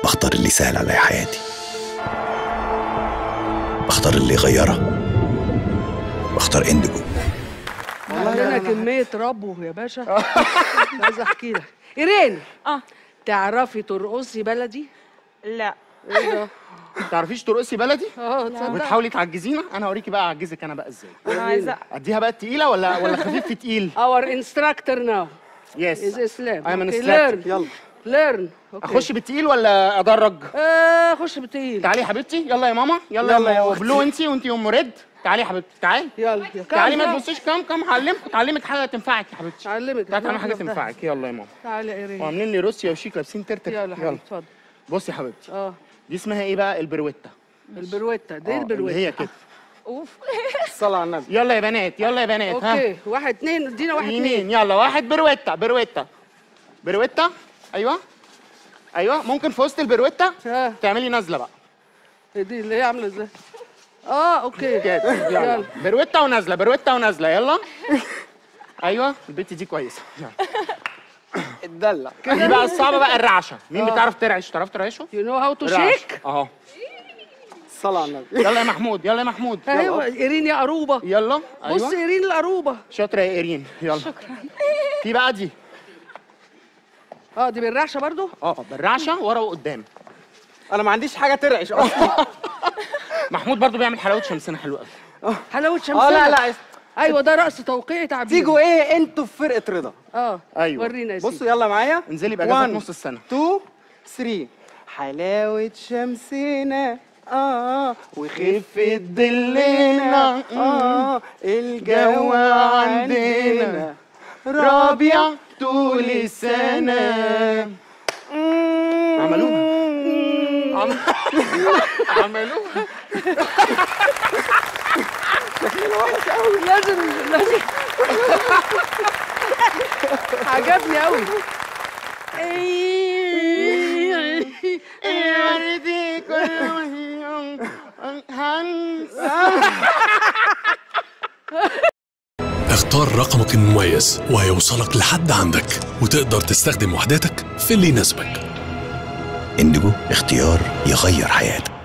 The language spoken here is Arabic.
بختار اللي يسهل علي حياتي، بختار اللي يغيرها، بختار انديجو. عندنا كمية ربو يا باشا. عايزة احكي لك. ايرين، تعرفي ترقصي بلدي؟ لا. ايه ده؟ ما تعرفيش ترقصي بلدي؟ تصدق. وتحاولي تعجزينا؟ انا هوريكي بقى اعجزك انا بقى ازاي. انا عايزه اديها بقى التقيله ولا خفيف في تقيل؟ Our instructor now يس is Islam. I'm an Okay, instructor. learn. يلا learn. اخش بالتقيل ولا ادرج؟ خش بالتقيل. تعالي يا حبيبتي، يلا يا ماما، يلا يا بلو، انت ام ريد. تعالي يا حبيبتي، تعالي يلا تعالي، ما تبصيش. كم هعلمك حاجه تنفعك يا حبيبتي. هعلمك. تعالي حاجه تنفعك. يلا يا ماما. تعالي يا ايرين. وعاملين لي روسيا وشيك، لابسين ترتر. يلا حبيبتي اتفضل. بصي يا حبيبتي، دي اسمها ايه بقى؟ البرويتا. البرويتا دي البرويتا اللي هي كده. اوف. الصلاة على النبي. يلا يا بنات، يلا يا بنات. اوكي، واحد اتنين، ادينا واحد اتنين. يمين، يلا واحد. برويتا. ايوه ممكن في وسط البرويتا تعملي نازله بقى. دي اللي هي عامله ازاي؟ اوكي كده. يلا برويتا ونازله. يلا. ايوه البت دي كويسه. يلا اتدلع. دي بقى الصعبه بقى، الرعشه. مين بتعرف ترعش؟ تعرف ترعشه؟ You know how to shake؟ اهو. الصلاة على النبي. يلا يا محمود. ايوه ايرين يا قروبه. يلا. بص ايرين القروبه. شاطره يا ايرين. يلا. شكرا. في بقى دي. دي بالرعشه برضو؟ بالرعشه ورا وقدام. انا ما عنديش حاجه ترعش اصلا. محمود برضو بيعمل حلاوه شمسنا حلوه قوي. حلاوه شمسنا؟ لا ايوه ده رقص توقيعي تعبير. تيجوا ايه انتوا في فرقه رضا؟ ايوه ورينا يا سيدي. بصوا يلا معايا. انزلي باجازه نص السنه. 2 3 حلاوه شمسنا وخفة ظلنا الجو عندنا ربيع طول السنة. عملوها. لازم عجبني قوي. اختار رقمك المميز وهيوصلك لحد عندك، وتقدر تستخدم وحداتك في اللي يناسبك. انديجو، اختيار يغير حياتك.